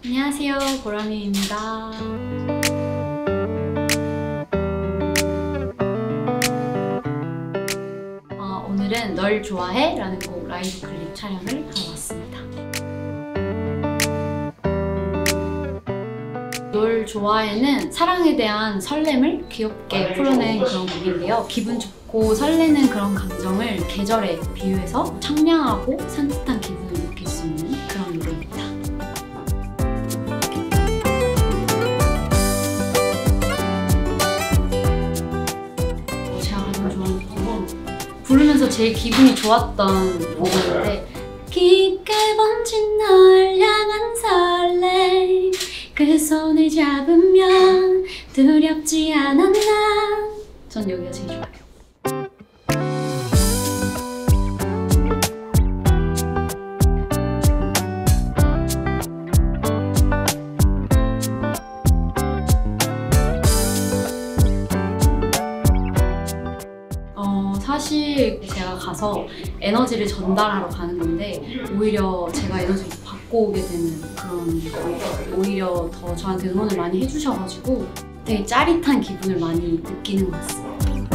안녕하세요, 보람이입니다. 오늘은 널 좋아해? 라는 곡 라이브 클립 촬영을 하러 왔습니다. 널 좋아해는 사랑에 대한 설렘을 귀엽게 풀어낸 그런 곡인데요. 기분 좋고 설레는 그런 감정을 계절에 비유해서 청량하고 산뜻한 기분을 느낄 수 있는 그런 노래입니다. 제가 가장 좋아하는 곡은 부르면서 제일 기분이 좋았던 곡인데, 깊게 번진 널 향한 설렘, 그 손을 잡으면 두렵지 않았나. 전 여기가 제일 좋아요. 사실 제가 가서 에너지를 전달하러 가는 건데 오히려 제가 에너지를 받고 오게 되는 그런 거예요. 오히려 더 저한테 응원을 많이 해주셔가지고 되게 짜릿한 기분을 많이 느끼는 것 같습니다.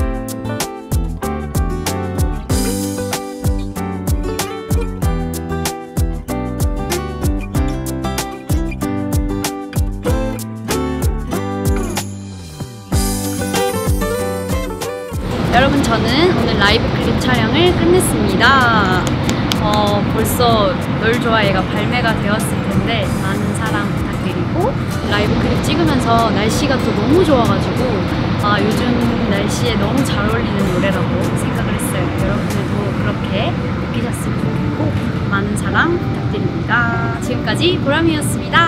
여러분, 저는 오늘 라이브 클립 촬영을 끝냈습니다. 벌써 널 좋아해가 발매가 되었을 텐데 많은 사랑 부탁드리고, 라이브 클립 찍으면서 날씨가 또 너무 좋아가지고 요즘 날씨에 너무 잘 어울리는 노래라고 생각을 했어요. 여러분들도 그렇게 느끼셨으면 좋겠고 많은 사랑 부탁드립니다. 지금까지 보람이었습니다.